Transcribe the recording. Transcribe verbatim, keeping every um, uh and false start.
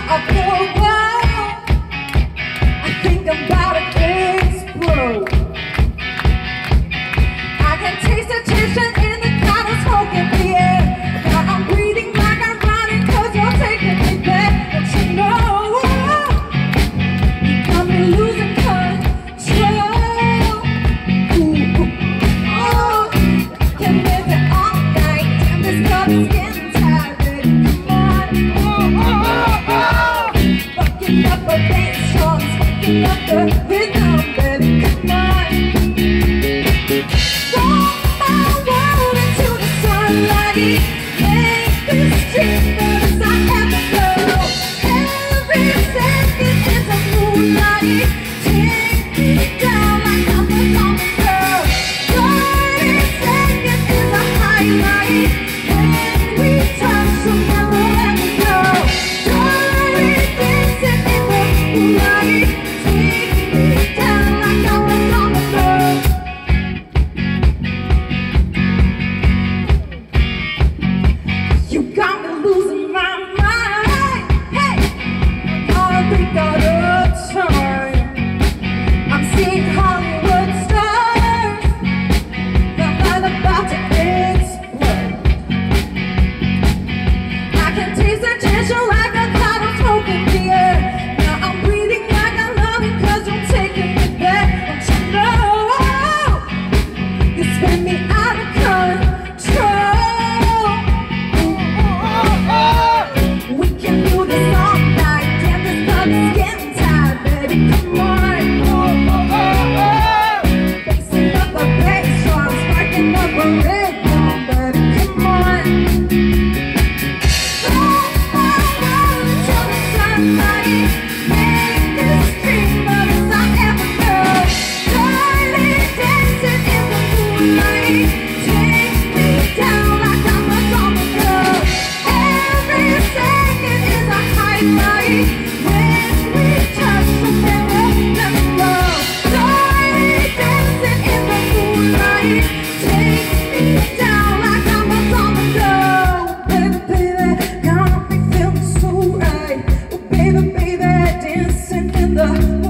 after a while, I think I'm about to explode. I can taste the tension in the kind of smoke in the air. Now I'm breathing like I'm running, cause you're taking me back. But you know, you got me losing control. Ooh, oh, can live it all night. Damn, this club is getting tired. Come on, oh, oh, oh. Fucking up a bass drum, fucking up the rhythm, baby, come on. Roll my world into the sunlight. Make this dream as I ever go. Every second is a moonlight. Take me down like I'm a common girl. Every second is a highlight. When we touch, we'll never let me go. Dirty dancing in the moonlight. Take me down like I'm a common girl. You got me losing my mind. Hey, I think out of time. I'm seeing Hollywood stars. Now I'm about to explode. I can taste the tension like a cloud of smoke in the air. Now I'm breathing like I'm loving, cause you're taking me back. Don't you know? You spin me out of control. We can do this all night. Damn, this club is getting tired, baby. Come on. Fixing up a bass drum, sparking up a rhythm, baby. Come on. Roll my world until the sunlight. Make this dream of as I ever go. Dirty dancing in the moonlight. Take me down like I'm a common girl. Every second is a highlight. When we touch, we'll never let me go. Dirty dancing in the moonlight. Take me down like I'm a common girl. Baby, baby, got me feeling so right. Oh, baby, baby, dancing in the